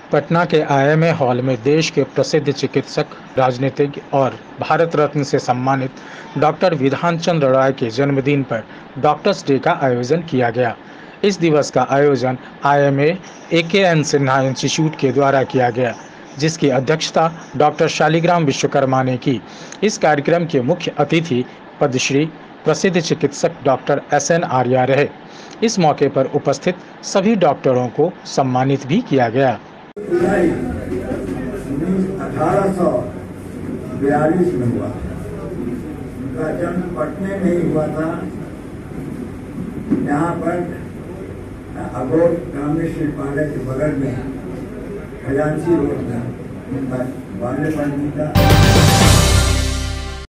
पटना के IMA hall में देश के प्रसिद्ध चिकित्सक, राजनीतिज्ञ और भारत रत्न से सम्मानित डॉक्टर विधान चंद्र राय के जन्मदिन पर डॉक्टर्स डे का आयोजन किया गया। इस दिवस का आयोजन आईएमए एकेएन सिन्हा इंस्टीट्यूट के द्वारा किया गया, जिसकी अध्यक्षता डॉक्टर शालिग्राम विश्वकर्मा ने की। इस कार्यक्रम के मुख्य अतिथि पद्मश्री प्रसिद्ध चिकित्सक डॉक्टर SN आर्या रहे। इस मौके पर उपस्थित सभी डॉक्टरों को सम्मानित भी किया गया। जुलाई 1842 में हुआ। उनका जन्म पटने में ही हुआ था। यहाँ पर अघोर ग्रामीण शिल्पालय के बगल में खजांची रोड में उनका बाल्यपन बीता।